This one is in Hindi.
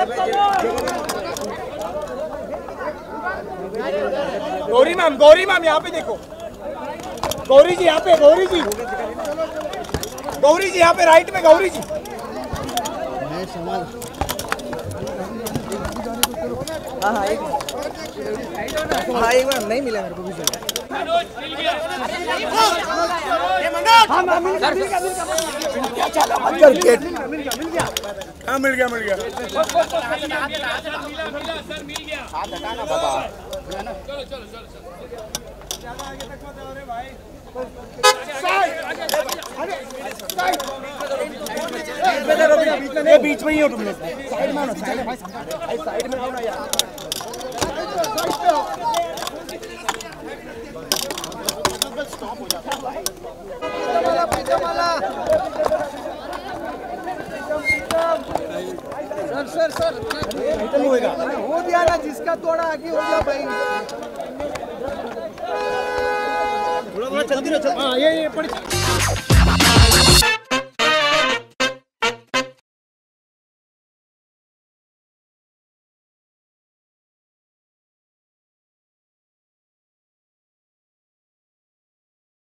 गौरी मैम यहाँ पे देखो, गौरी जी यहाँ पे, गौरी जी यहाँ पे राइट में, गौरी जी। हाँ एक बार नहीं मिला मेरे को भी। हाँ मिल गया। हाथ हटाना बाबा। बीच में ही हो तुम लोग, साइड में आओ ना, साइड में आओ ना यार। स्टॉप हो जाता है भाई। सर हो गया ना, जिसका तोड़ा आगे हो गया भाई। थोड़ा जल्दी ना चल। हाँ ये पड़